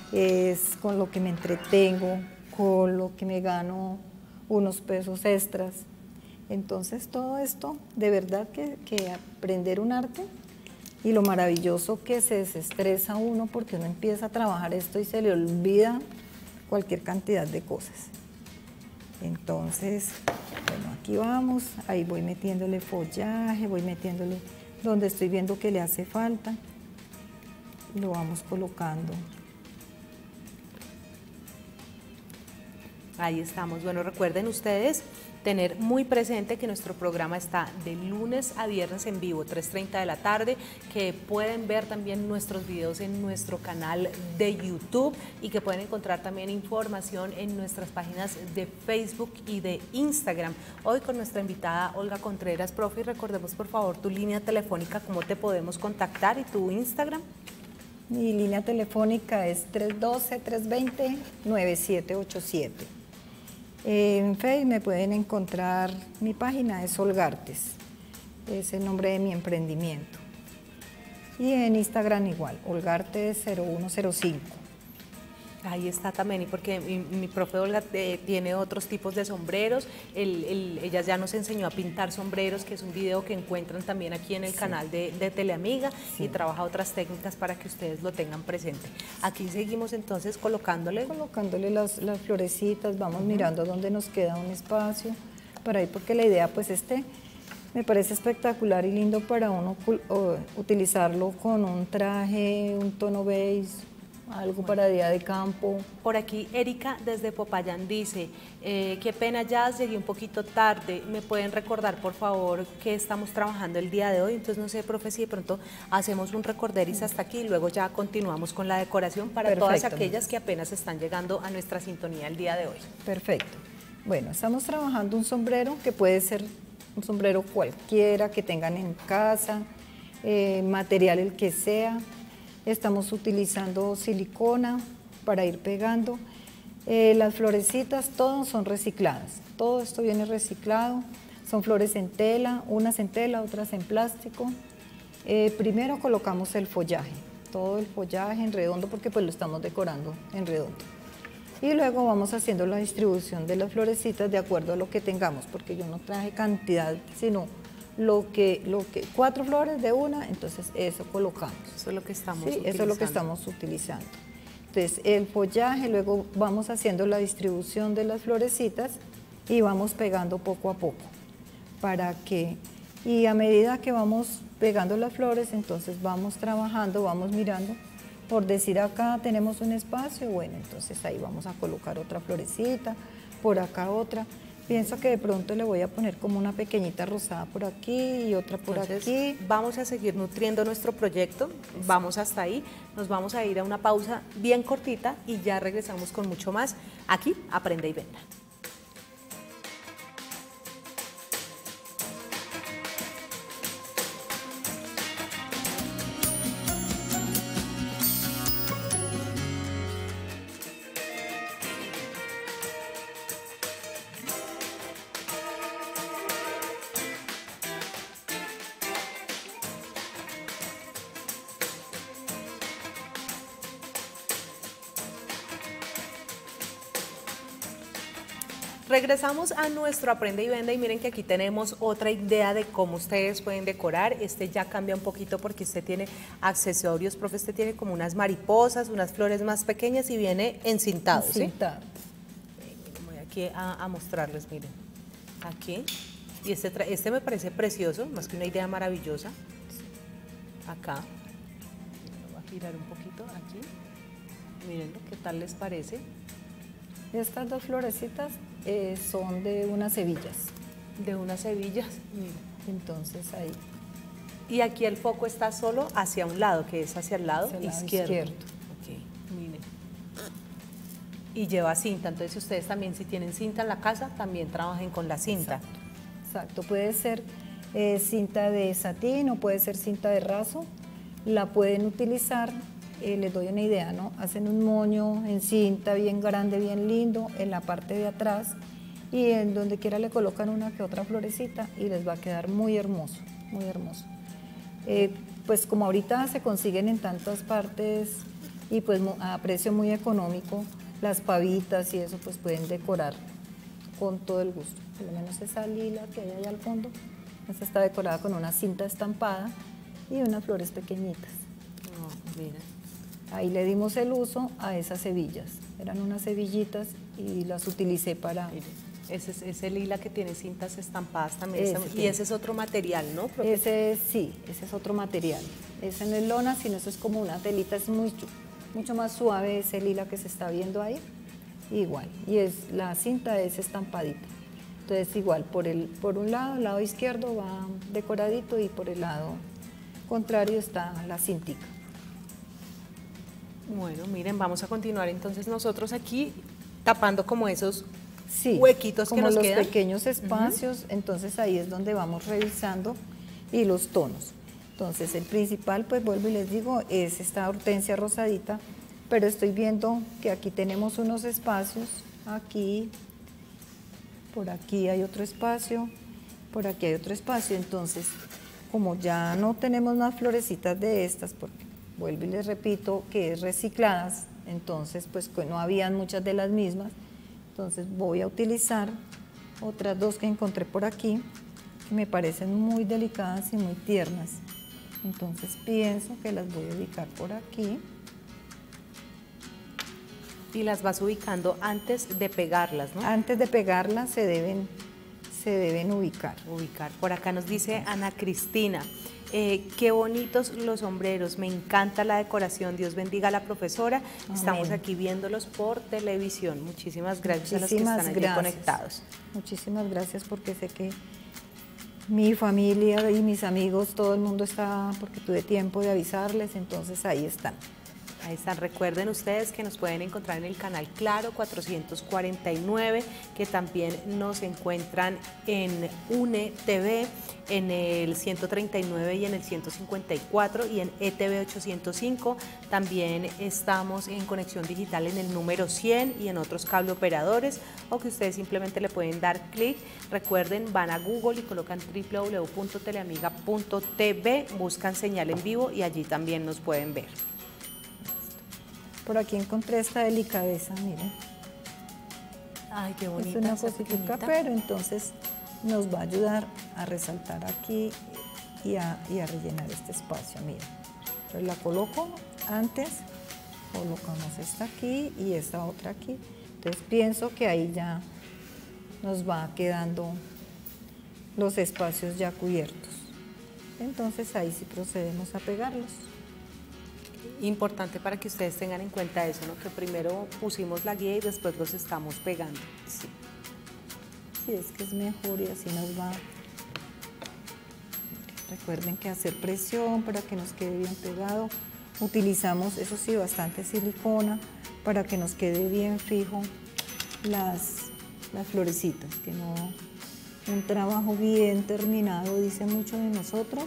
B: es con lo que me entretengo, con lo que me gano unos pesos extras. Entonces todo esto, de verdad que, que aprender un arte, y lo maravilloso que se desestresa uno, porque uno empieza a trabajar esto y se le olvida cualquier cantidad de cosas. Entonces, bueno, aquí vamos, ahí voy metiéndole follaje, voy metiéndole donde estoy viendo que le hace falta, y lo vamos colocando.
A: Ahí estamos. Bueno, recuerden ustedes tener muy presente que nuestro programa está de lunes a viernes en vivo, tres treinta de la tarde, que pueden ver también nuestros videos en nuestro canal de YouTube y que pueden encontrar también información en nuestras páginas de Facebook y de Instagram. Hoy con nuestra invitada Olga Contreras. Profe, recordemos por favor tu línea telefónica, cómo te podemos contactar y tu Instagram.
B: Mi línea telefónica es tres uno dos, tres dos cero, nueve siete ocho siete. En Facebook me pueden encontrar, mi página es Olgartes, es el nombre de mi emprendimiento. Y en Instagram igual, Olgartes cero uno cero cinco.
A: Ahí está también, y porque mi, mi profe Olga eh, tiene otros tipos de sombreros, el, el, ella ya nos enseñó a pintar sombreros, que es un video que encuentran también aquí en el sí. canal de, de Teleamiga, sí. y trabaja otras técnicas para que ustedes lo tengan presente. Aquí seguimos entonces colocándole. Colocándole las, las florecitas, vamos uh-huh. mirando dónde nos queda un espacio para ir, porque la idea pues este me parece espectacular y lindo para uno uh, utilizarlo con un traje, un tono beige, algo bueno. para día de campo. Por aquí Erika desde Popayán dice, eh, qué pena ya, llegué un poquito tarde, ¿me pueden recordar por favor qué estamos trabajando el día de hoy? Entonces no sé, profe, si de pronto hacemos un recorderis hasta aquí y luego ya continuamos con la decoración para Perfecto. Todas aquellas que apenas están llegando a nuestra sintonía el día de hoy. Perfecto. Bueno, estamos trabajando un sombrero que puede ser un sombrero cualquiera que tengan en casa, eh, material el que sea. Estamos utilizando silicona para ir pegando. Eh, las florecitas, todas son recicladas. Todo esto viene reciclado. Son flores en tela, unas en tela, otras en plástico. Eh, primero colocamos el follaje, todo el follaje en redondo porque pues lo estamos decorando en redondo. Y luego vamos haciendo la distribución de las florecitas de acuerdo a lo que tengamos, porque yo no traje cantidad, sino lo que, lo que, cuatro flores de una, entonces eso colocamos. Eso es lo que estamos sí, utilizando. Eso es lo que estamos utilizando. Entonces el follaje, luego vamos haciendo la distribución de las florecitas y vamos pegando poco a poco, para que, y a medida que vamos pegando las flores, entonces vamos trabajando, vamos mirando, por decir acá tenemos un espacio, bueno, entonces ahí vamos a colocar otra florecita, por acá otra. Pienso que de pronto le voy a poner como una pequeñita rosada por aquí y otra por Entonces, aquí. Vamos a seguir nutriendo nuestro proyecto, vamos hasta ahí, nos vamos a ir a una pausa bien cortita y ya regresamos con mucho más aquí, Aprende y Venda. Regresamos a nuestro Aprende y Venda y miren que aquí tenemos otra idea de cómo ustedes pueden decorar. Este ya cambia un poquito porque usted tiene accesorios, profe, este tiene como unas mariposas, unas flores más pequeñas y viene encintado, encintado. ¿Sí? Voy aquí a, a mostrarles, miren, aquí. Y este, este me parece precioso, más que una idea maravillosa. Acá, voy a girar un poquito aquí. Miren, ¿qué tal les parece? Estas dos florecitas eh, son de unas hebillas. De unas hebillas, mira. Entonces ahí. Y aquí el foco está solo hacia un lado, que es hacia el lado, hacia el lado izquierdo. izquierdo. Okay, miren. Y lleva cinta, entonces ustedes también si tienen cinta en la casa, también trabajen con la cinta. Exacto, Exacto. Puede ser eh, cinta de satín o puede ser cinta de raso. La pueden utilizar. Eh, les doy una idea, ¿no? Hacen un moño en cinta bien grande, bien lindo, en la parte de atrás y en donde quiera le colocan una que otra florecita y les va a quedar muy hermoso, muy hermoso. Eh, pues como ahorita se consiguen en tantas partes y pues a precio muy económico, las pavitas y eso pues pueden decorar con todo el gusto. Por lo menos esa lila que hay allá al fondo, esta está decorada con una cinta estampada y unas flores pequeñitas. Oh, mira. Ahí le dimos el uso a esas hebillas. Eran unas hebillitas y las utilicé para... Mire, ese, ese lila que tiene cintas estampadas también. Ese, está, y ese es otro material, ¿no? Profe? Ese sí, ese es otro material. Ese no es lona, sino eso es como una telita, es muy, mucho más suave ese lila que se está viendo ahí. Igual, y es, la cinta es estampadita.
B: Entonces igual, por, el, por un lado, el lado izquierdo va decoradito y por el lado contrario está la cintica.
A: Bueno, miren, vamos a continuar entonces nosotros aquí tapando como esos
B: Sí,
A: huequitos que
B: como
A: nos
B: los
A: quedan.
B: pequeños espacios, entonces ahí es donde vamos revisando y los tonos. Entonces el principal, pues vuelvo y les digo, es esta hortensia rosadita, pero estoy viendo que aquí tenemos unos espacios, aquí, por aquí hay otro espacio, por aquí hay otro espacio, entonces como ya no tenemos más florecitas de estas, porque vuelvo y les repito que es recicladas, entonces pues no habían muchas de las mismas, entonces voy a utilizar otras dos que encontré por aquí, que me parecen muy delicadas y muy tiernas, entonces pienso que las voy a ubicar por aquí.
A: Y las vas ubicando antes de pegarlas, ¿no?
B: Antes de pegarlas se deben, se deben ubicar.
A: Ubicar. Por acá nos dice Ana Cristina, eh, qué bonitos los sombreros, me encanta la decoración, Dios bendiga a la profesora.
B: Amén.
A: Estamos aquí viéndolos por televisión. Muchísimas gracias
B: Muchísimas
A: a los que están allí
B: gracias.
A: conectados.
B: Muchísimas gracias porque sé que mi familia y mis amigos, todo el mundo está, porque tuve tiempo de avisarles, entonces ahí están.
A: Ahí están, recuerden ustedes que nos pueden encontrar en el canal Claro cuatrocientos cuarenta y nueve, que también nos encuentran en UNE T V, en el ciento treinta y nueve y en el ciento cincuenta y cuatro y en E T V ochocientos cinco. También estamos en conexión digital en el número cien y en otros cable operadores, o que ustedes simplemente le pueden dar clic. Recuerden, van a Google y colocan w w w punto teleamiga punto t v, buscan señal en vivo y allí también nos pueden ver.
B: Por aquí encontré esta delicadeza, miren.
A: Ay, qué bonita.
B: Es una
A: esa
B: cosita,
A: pequeñita.
B: pero entonces nos va a ayudar a resaltar aquí y a, y a rellenar este espacio, miren. Entonces la coloco antes, colocamos esta aquí y esta otra aquí. Entonces pienso que ahí ya nos va quedando los espacios ya cubiertos. Entonces ahí sí procedemos a pegarlos.
A: Importante para que ustedes tengan en cuenta eso, ¿no? Que primero pusimos la guía y después los estamos pegando.
B: Sí. Sí, es que es mejor y así nos va. Recuerden que hacer presión para que nos quede bien pegado. Utilizamos, eso sí, bastante silicona para que nos quede bien fijo las, las florecitas, que no, un trabajo bien terminado dice mucho de nosotros.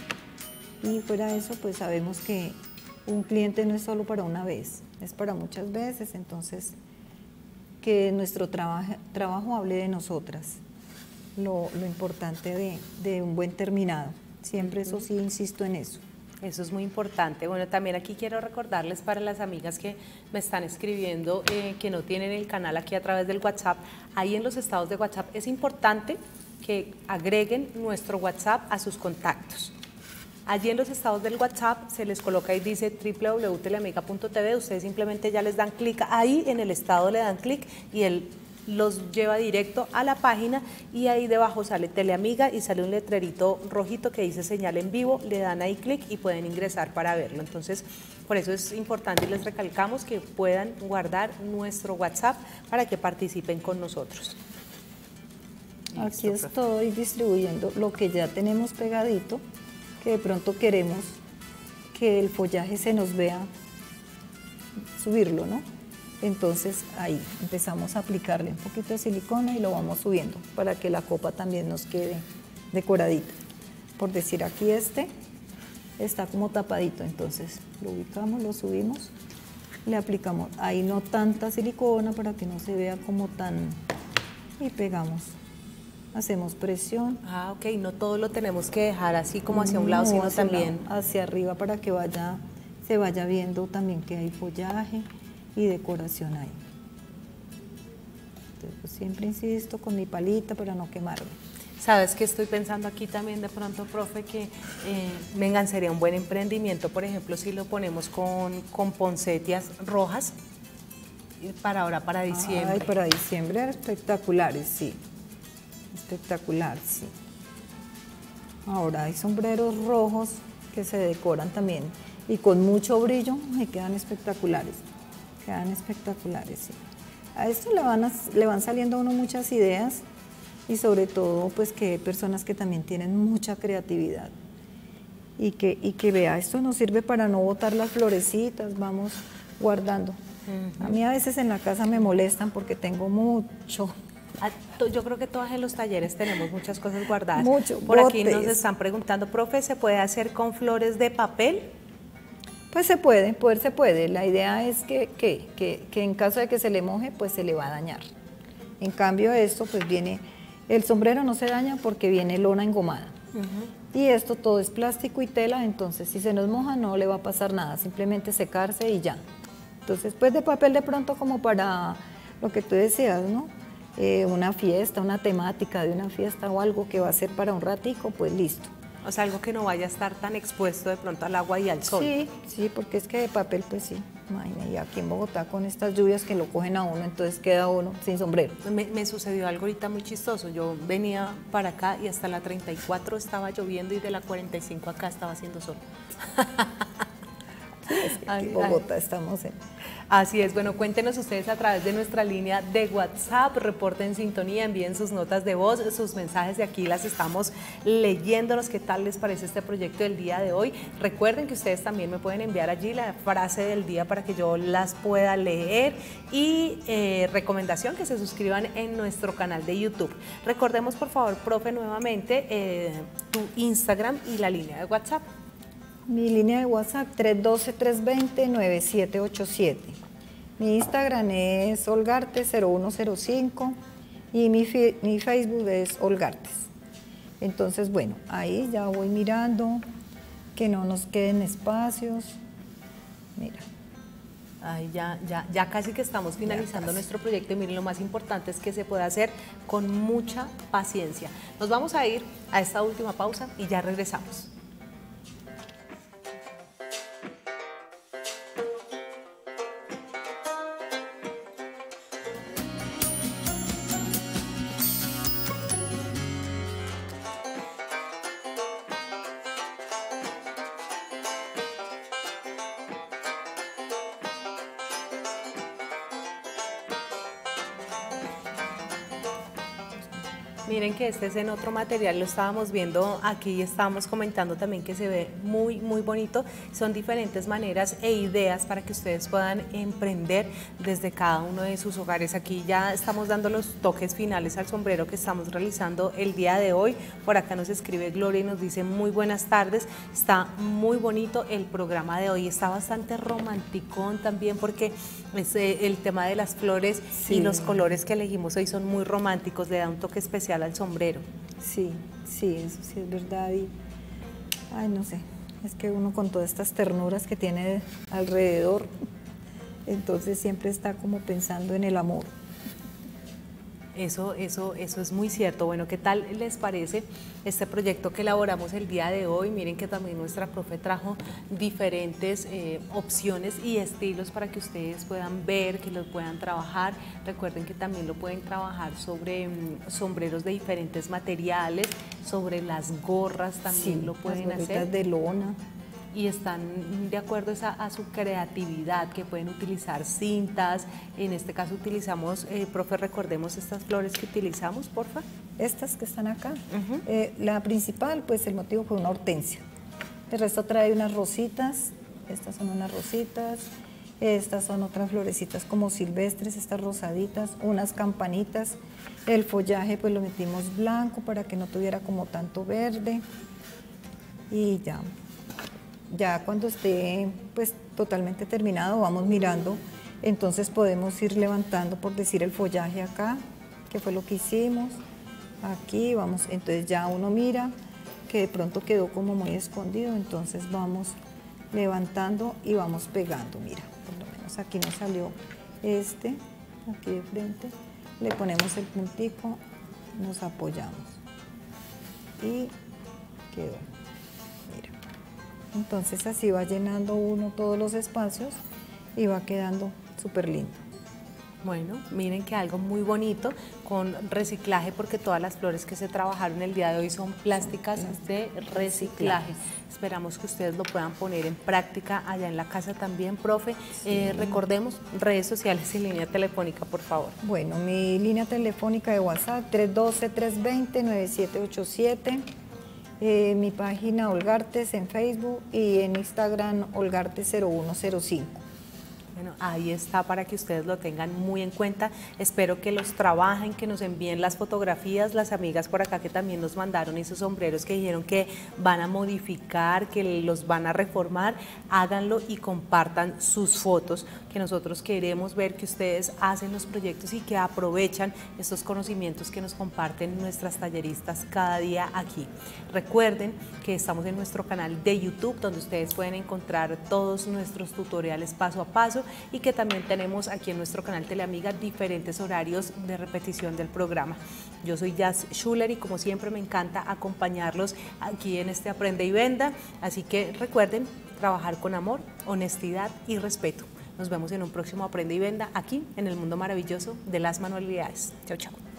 B: Y fuera de eso, pues sabemos que un cliente no es solo para una vez, es para muchas veces, entonces que nuestro trabajo, trabajo hable de nosotras, lo, lo importante de, de un buen terminado, siempre eso sí insisto en eso.
A: Eso es muy importante. Bueno, también aquí quiero recordarles para las amigas que me están escribiendo, eh, que no tienen el canal aquí a través del WhatsApp, ahí en los estados de WhatsApp es importante que agreguen nuestro WhatsApp a sus contactos. Allí en los estados del WhatsApp se les coloca y dice w w w punto teleamiga punto t v, ustedes simplemente ya les dan clic ahí, en el estado le dan clic y él los lleva directo a la página y ahí debajo sale Teleamiga y sale un letrerito rojito que dice señal en vivo, le dan ahí clic y pueden ingresar para verlo. Entonces, por eso es importante y les recalcamos que puedan guardar nuestro WhatsApp para que participen con nosotros.
B: Aquí
A: Listo,
B: estoy distribuyendo lo que ya tenemos pegadito, que de pronto queremos que el follaje se nos vea, subirlo, ¿no? Entonces ahí empezamos a aplicarle un poquito de silicona y lo vamos subiendo para que la copa también nos quede decoradita. Por decir, aquí este está como tapadito, entonces lo ubicamos, lo subimos, le aplicamos ahí no tanta silicona para que no se vea como tan... y pegamos. Hacemos presión.
A: Ah, ok, no todo lo tenemos que dejar así como hacia un lado,
B: No,
A: sino
B: hacia un
A: también...
B: lado, hacia arriba para que vaya, se vaya viendo también que hay follaje y decoración ahí. Entonces, pues, siempre insisto con mi palita para no quemarme.
A: Sabes que estoy pensando aquí también de pronto, profe, que eh, vengan, sería un buen emprendimiento, por ejemplo, si lo ponemos con, con poncetias rojas para ahora, para diciembre.
B: Ay, para diciembre espectaculares, sí. Espectacular, sí. Ahora hay sombreros rojos que se decoran también y con mucho brillo, y quedan espectaculares. Quedan espectaculares, sí. A esto le van, a, le van saliendo a uno muchas ideas y sobre todo pues que personas que también tienen mucha creatividad y que, y que vea, esto nos sirve para no botar las florecitas, vamos guardando. Uh-huh. A mí a veces en la casa me molestan porque tengo mucho.
A: Yo creo que todos en los talleres tenemos muchas cosas guardadas.
B: Mucho,
A: Por
B: botes.
A: Aquí nos están preguntando, profe, ¿se puede hacer con flores de papel?
B: Pues se puede, poder se puede. La idea es que, que, que, que en caso de que se le moje, pues se le va a dañar. En cambio esto, pues viene, el sombrero no se daña porque viene lona engomada. Uh-huh. Y esto todo es plástico y tela, entonces si se nos moja no le va a pasar nada, simplemente secarse y ya. Entonces, pues de papel de pronto como para lo que tú decías, ¿no? Eh, una fiesta, una temática de una fiesta o algo que va a ser para un ratico, pues listo.
A: O sea, algo que no vaya a estar tan expuesto de pronto al agua y al sol.
B: Sí, sí, porque es que de papel, pues sí, imagínate, y aquí en Bogotá con estas lluvias que lo cogen a uno, entonces queda uno sin sombrero.
A: Me, me sucedió algo ahorita muy chistoso, yo venía para acá y hasta la treinta y cuatro estaba lloviendo y de la cuarenta y cinco acá estaba haciendo sol.
B: Sí, es que aquí en Bogotá estamos en...
A: Así es, bueno, cuéntenos ustedes a través de nuestra línea de WhatsApp, reporten sintonía, envíen sus notas de voz, sus mensajes de aquí, las estamos leyéndonos, qué tal les parece este proyecto del día de hoy. Recuerden que ustedes también me pueden enviar allí la frase del día para que yo las pueda leer y eh, recomendación que se suscriban en nuestro canal de YouTube. Recordemos por favor, profe, nuevamente eh, tu Instagram y la línea de WhatsApp.
B: Mi línea de WhatsApp tres uno dos, tres dos cero, nueve siete ocho siete. Mi Instagram es olgartes cero uno cero cinco y mi, mi Facebook es olgartes. Entonces, bueno, ahí ya voy mirando que no nos queden espacios. Mira.
A: Ay, ya, ya, ya casi que estamos finalizando nuestro proyecto y miren, lo más importante es que se puede hacer con mucha paciencia. Nos vamos a ir a esta última pausa y ya regresamos. Miren que este es en otro material, lo estábamos viendo aquí y estábamos comentando también que se ve muy, muy bonito. Son diferentes maneras e ideas para que ustedes puedan emprender desde cada uno de sus hogares. Aquí ya estamos dando los toques finales al sombrero que estamos realizando el día de hoy. Por acá nos escribe Gloria y nos dice muy buenas tardes. Está muy bonito el programa de hoy, está bastante romanticón también porque es, eh, el tema de las flores sí. Y los colores que elegimos hoy son muy románticos, le da un toque especial al sombrero.
B: Sí, sí, eso sí es verdad. Y, ay, no sé, es que uno con todas estas ternuras que tiene alrededor, entonces siempre está como pensando en el amor.
A: Eso, eso, eso es muy cierto. Bueno, ¿qué tal les parece este proyecto que elaboramos el día de hoy? Miren que también nuestra profe trajo diferentes eh, opciones y estilos para que ustedes puedan ver, que los puedan trabajar. Recuerden que también lo pueden trabajar sobre um, sombreros de diferentes materiales, sobre las gorras también sí, lo pueden
B: las
A: hacer.
B: De lona.
A: Y están de acuerdo a, a su creatividad, que pueden utilizar cintas, en este caso utilizamos, eh, profe, recordemos estas flores que utilizamos, porfa.
B: Estas que están acá, uh-huh. eh, la principal, pues el motivo fue una hortensia, el resto trae unas rositas, estas son unas rositas, estas son otras florecitas como silvestres, estas rosaditas, unas campanitas, el follaje pues lo metimos blanco para que no tuviera como tanto verde y ya. Ya cuando esté pues totalmente terminado vamos mirando, entonces podemos ir levantando por decir el follaje acá, que fue lo que hicimos, aquí vamos, entonces ya uno mira que de pronto quedó como muy escondido, entonces vamos levantando y vamos pegando, mira, por lo menos aquí nos salió este, aquí de frente, le ponemos el puntico, nos apoyamos y quedó. Entonces así va llenando uno todos los espacios y va quedando súper lindo.
A: Bueno, miren que algo muy bonito con reciclaje, porque todas las flores que se trabajaron el día de hoy son plásticas de reciclaje. Esperamos que ustedes lo puedan poner en práctica allá en la casa también, profe. Sí. Eh, recordemos redes sociales y línea telefónica, por favor.
B: Bueno, mi línea telefónica de WhatsApp tres uno dos, tres dos cero, nueve siete ocho siete. Eh, mi página Olgartes en Facebook y en Instagram Olgartes cero uno cero cinco.
A: Bueno, ahí está para que ustedes lo tengan muy en cuenta. Espero que los trabajen, que nos envíen las fotografías, las amigas por acá que también nos mandaron esos sombreros que dijeron que van a modificar, que los van a reformar, háganlo y compartan sus fotos, que nosotros queremos ver que ustedes hacen los proyectos y que aprovechan estos conocimientos que nos comparten nuestras talleristas cada día aquí. Recuerden que estamos en nuestro canal de YouTube, donde ustedes pueden encontrar todos nuestros tutoriales paso a paso, y que también tenemos aquí en nuestro canal Teleamiga diferentes horarios de repetición del programa. Yo soy Jazz Schuller y como siempre me encanta acompañarlos aquí en este Aprende y Venda, así que recuerden trabajar con amor, honestidad y respeto. Nos vemos en un próximo Aprende y Venda aquí en el mundo maravilloso de las manualidades. Chau, chau.